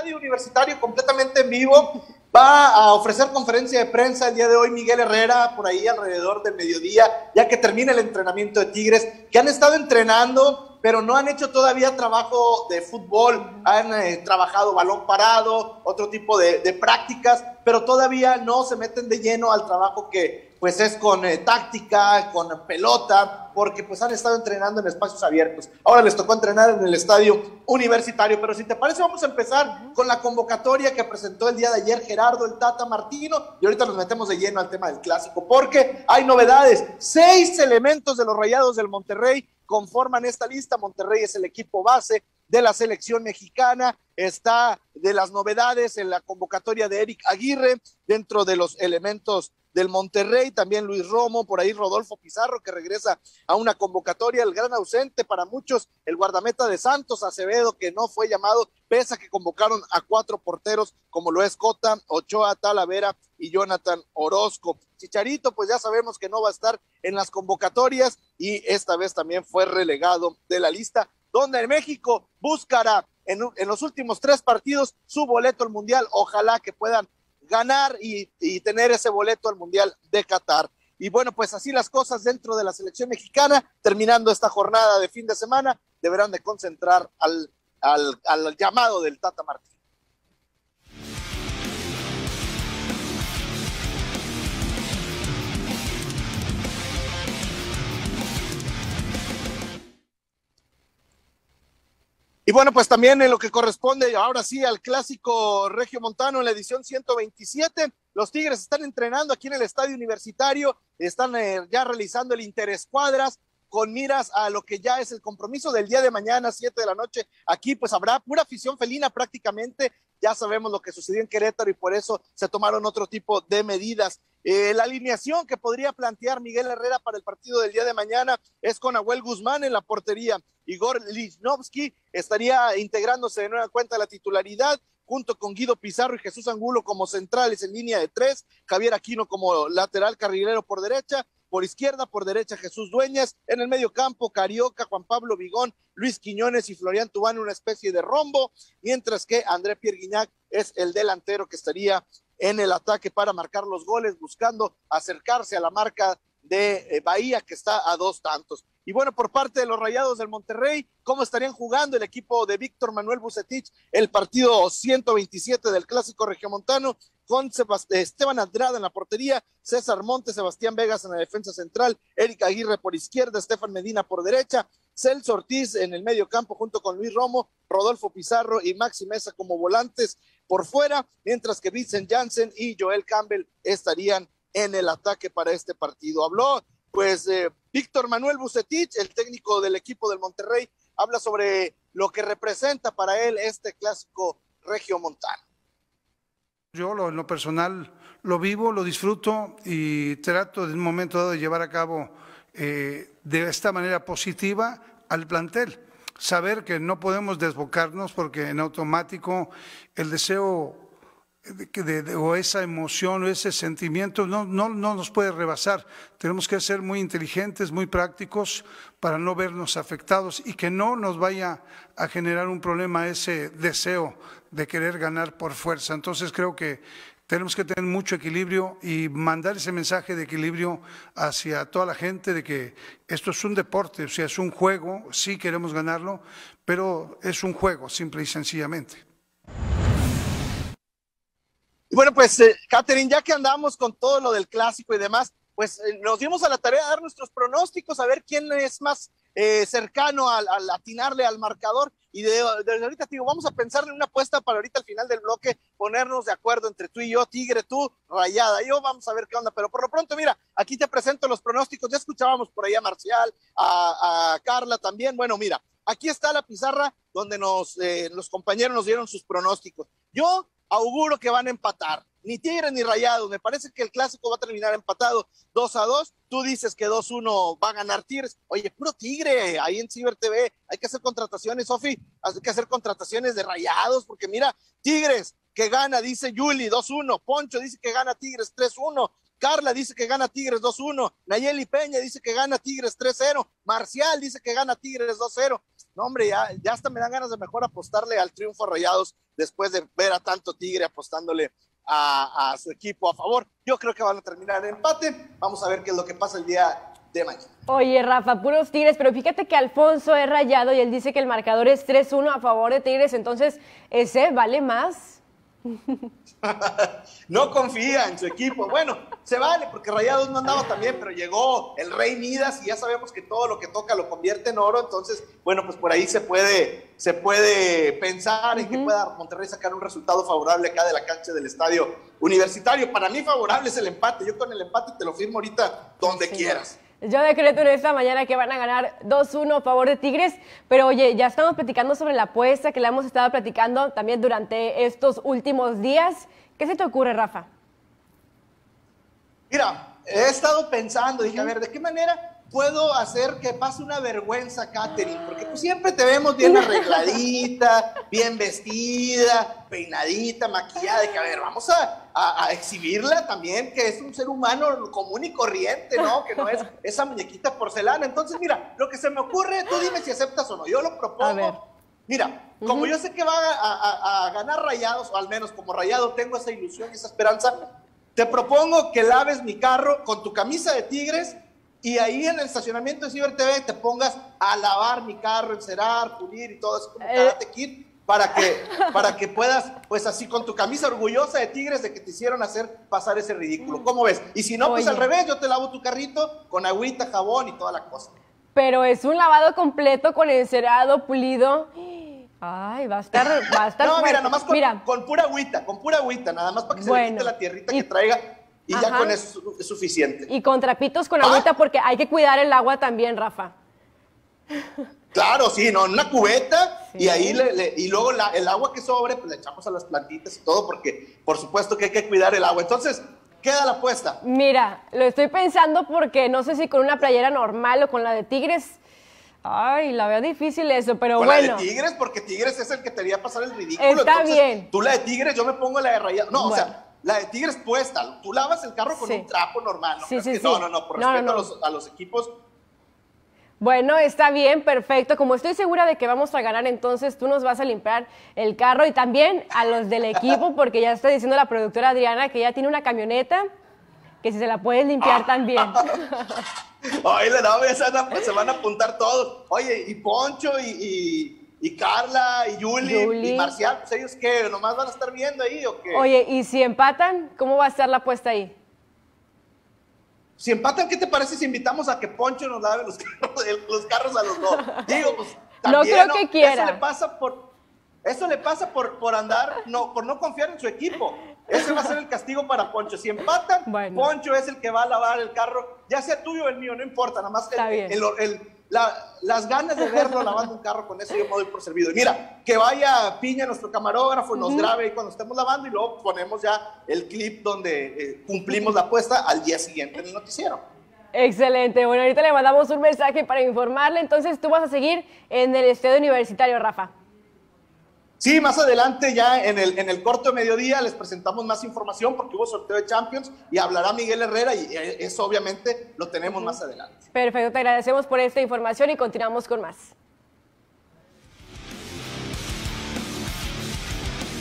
estadio universitario completamente en vivo. Va a ofrecer conferencia de prensa el día de hoy Miguel Herrera, por ahí alrededor del mediodía, ya que termina el entrenamiento de Tigres, que han estado entrenando, pero no han hecho todavía trabajo de fútbol, han trabajado balón parado, otro tipo de prácticas, pero todavía no se meten de lleno al trabajo que pues es con táctica, con pelota, porque pues han estado entrenando en espacios abiertos. Ahora les tocó entrenar en el estadio universitario, pero si te parece vamos a empezar con la convocatoria que presentó el día de ayer Gerardo el Tata Martino, y ahorita nos metemos de lleno al tema del clásico, porque hay novedades. 6 elementos de los Rayados del Monterrey conforman esta lista. Monterrey es el equipo base de la selección mexicana. Está de las novedades en la convocatoria de Eric Aguirre, dentro de los elementos del Monterrey, también Luis Romo, por ahí Rodolfo Pizarro, que regresa a una convocatoria, el gran ausente para muchos, el guardameta de Santos, Acevedo, que no fue llamado, pese a que convocaron a 4 porteros, como lo es Cota, Ochoa, Talavera y Jonathan Orozco. Chicharito, pues ya sabemos que no va a estar en las convocatorias, y esta vez también fue relegado de la lista, donde en México buscará en los últimos 3 partidos su boleto al Mundial. Ojalá que puedan ganar y tener ese boleto al Mundial de Qatar. Y bueno, pues así las cosas dentro de la selección mexicana. Terminando esta jornada de fin de semana, deberán de concentrar al llamado del Tata Martino. Y bueno, pues también en lo que corresponde ahora sí al clásico regiomontano en la edición 127, los Tigres están entrenando aquí en el estadio universitario, están ya realizando el interescuadras con miras a lo que ya es el compromiso del día de mañana, 7 de la noche. Aquí pues habrá pura afición felina prácticamente. Ya sabemos lo que sucedió en Querétaro y por eso se tomaron otro tipo de medidas. La alineación que podría plantear Miguel Herrera para el partido del día de mañana es con Nahuel Guzmán en la portería. Igor Lichnowsky estaría integrándose de nueva cuenta a la titularidad, junto con Guido Pizarro y Jesús Angulo como centrales en línea de 3, Javier Aquino como lateral carrilero por derecha, por izquierda, por derecha Jesús Dueñas, en el medio campo Carioca, Juan Pablo Vigón, Luis Quiñones y Florian Tubán, una especie de rombo, mientras que André Pierre Guignac es el delantero que estaría en el ataque para marcar los goles, buscando acercarse a la marca de Bahía, que está a 2 tantos. Y bueno, por parte de los Rayados del Monterrey, ¿cómo estarían jugando el equipo de Víctor Manuel Vucetich el partido 127 del clásico regiomontano? Con Esteban Andrada en la portería, César Montes, Sebastián Vegas en la defensa central, Eric Aguirre por izquierda, Estefan Medina por derecha, Celso Ortiz en el medio campo junto con Luis Romo, Rodolfo Pizarro y Maxi Mesa como volantes por fuera, mientras que Vincent Janssen y Joel Campbell estarían en el ataque para este partido. Habló pues Víctor Manuel Vucetich, el técnico del equipo del Monterrey, habla sobre lo que representa para él este clásico regiomontano. Yo en lo personal lo vivo, lo disfruto y trato en un momento dado de llevar a cabo de esta manera positiva al plantel. Saber que no podemos desbocarnos porque en automático el deseo o esa emoción o ese sentimiento no nos puede rebasar. Tenemos que ser muy inteligentes, muy prácticos para no vernos afectados y que no nos vaya a generar un problema ese deseo de querer ganar por fuerza. Entonces creo que tenemos que tener mucho equilibrio y mandar ese mensaje de equilibrio hacia toda la gente de que esto es un deporte, o sea, es un juego, sí queremos ganarlo, pero es un juego, simple y sencillamente. Y bueno, pues, Catherine, ya que andamos con todo lo del clásico y demás, pues nos dimos a la tarea de dar nuestros pronósticos, a ver quién es más cercano al atinarle al marcador. Y desde ahorita, tío, vamos a pensar en una apuesta para ahorita al final del bloque, ponernos de acuerdo entre tú y yo, Tigre, tú, Rayada, yo, vamos a ver qué onda. Pero por lo pronto, mira, aquí te presento los pronósticos. Ya escuchábamos por ahí a Marcial, a Carla también. Bueno, mira, aquí está la pizarra donde los compañeros nos dieron sus pronósticos. Yo auguro que van a empatar, ni Tigres ni Rayados. Me parece que el clásico va a terminar empatado 2-2. Tú dices que 2-1 va a ganar Tigres. Oye, puro Tigre, ahí en Ciber TV hay que hacer contrataciones, Sofi, hay que hacer contrataciones de Rayados, porque mira, Tigres que gana, dice Yuli, 2-1, Poncho dice que gana Tigres 3-1, Carla dice que gana Tigres 2-1, Nayeli Peña dice que gana Tigres 3-0, Marcial dice que gana Tigres 2-0. no hombre, ya hasta me dan ganas de mejor apostarle al triunfo a Rayados después de ver a tanto Tigre apostándole a su equipo a favor. Yo creo que van a terminar en empate. Vamos a ver qué es lo que pasa el día de mañana. Oye, Rafa, puros Tigres, pero fíjate que Alfonso es Rayado y él dice que el marcador es 3-1 a favor de Tigres, entonces, ¿ese vale más? No confía en su equipo. Bueno, se vale porque Rayados no andaba tan bien, pero llegó el Rey Midas y ya sabemos que todo lo que toca lo convierte en oro. Entonces, bueno, pues por ahí se puede pensar en que pueda Monterrey sacar un resultado favorable acá de la cancha del Estadio Universitario. Para mí favorable es el empate. Yo con el empate te lo firmo ahorita donde quieras. Yo decreto en esta mañana que van a ganar 2-1 a favor de Tigres, pero oye, ya estamos platicando sobre la apuesta que la hemos estado platicando también durante estos últimos días. ¿Qué se te ocurre, Rafa? Mira, he estado pensando, dije, a ver, ¿de qué manera puedo hacer que pase una vergüenza, Katherine? Porque pues siempre te vemos bien arregladita, bien vestida, peinadita, maquillada, de que a ver, vamos a exhibirla también, que es un ser humano común y corriente, ¿no? Que no es esa muñequita porcelana. Entonces, mira, lo que se me ocurre, tú dime si aceptas o no. Yo lo propongo. Mira, como yo sé que va a ganar Rayados, o al menos como Rayado tengo esa ilusión y esa esperanza, te propongo que laves mi carro con tu camisa de Tigres y ahí en el estacionamiento de Ciber TV te pongas a lavar mi carro, encerar, pulir y todo eso como Karate Kid, para que puedas, pues así con tu camisa orgullosa de Tigres de que te hicieron hacer pasar ese ridículo. ¿Cómo ves? Y si no, pues al revés, yo te lavo tu carrito con agüita, jabón y toda la cosa. Pero es un lavado completo con encerado, pulido. Ay, va a estar no, mira, nomás con pura agüita, nada más para que se le quite la tierrita que traiga y ya con eso es suficiente. Y con trapitos con agüita porque hay que cuidar el agua también, Rafa. Claro, sí, no, en una cubeta y ahí y luego el agua que sobre pues le echamos a las plantitas y todo porque por supuesto que hay que cuidar el agua. Entonces, queda la apuesta. Mira, lo estoy pensando porque no sé si con una playera normal o con la de Tigres. Ay, la veo difícil eso, pero bueno. La de Tigres, porque Tigres es el que te haría pasar el ridículo. Está entonces, bien. Tú la de Tigres, yo me pongo la de Rayados. No, bueno. O sea, la de Tigres puesta. Tú lavas el carro con un trapo normal. ¿No? No, por respeto a los equipos. Bueno, está bien, perfecto. Como estoy segura de que vamos a ganar, entonces tú nos vas a limpiar el carro y también a los del equipo, porque ya está diciendo la productora Adriana que ya tiene una camioneta, que si se la puedes limpiar también. Oye, no, se van a apuntar todos. Oye, y Poncho, y Carla, y Yuli, y Marcial, pues ellos ¿qué? ¿Nomás van a estar viendo ahí o qué? Oye, y si empatan, ¿cómo va a estar la apuesta ahí? Si empatan, ¿qué te parece si invitamos a que Poncho nos lave los carros a los dos? Digo, pues también, no creo que quiera. Eso le pasa por andar, por no confiar en su equipo. Ese va a ser el castigo para Poncho. Si empatan, Poncho es el que va a lavar el carro, ya sea tuyo o el mío, no importa, nada más las ganas de verlo lavando un carro, con eso yo me doy por servido. Y mira, que vaya Piña, nuestro camarógrafo, nos grabe ahí cuando estemos lavando y luego ponemos ya el clip donde cumplimos la apuesta al día siguiente en el noticiero. Excelente, bueno, ahorita le mandamos un mensaje para informarle, entonces tú vas a seguir en el Estadio Universitario, Rafa. Sí, más adelante ya en el corto de mediodía les presentamos más información porque hubo sorteo de Champions y hablará Miguel Herrera y eso obviamente lo tenemos más adelante. Perfecto, te agradecemos por esta información y continuamos con más.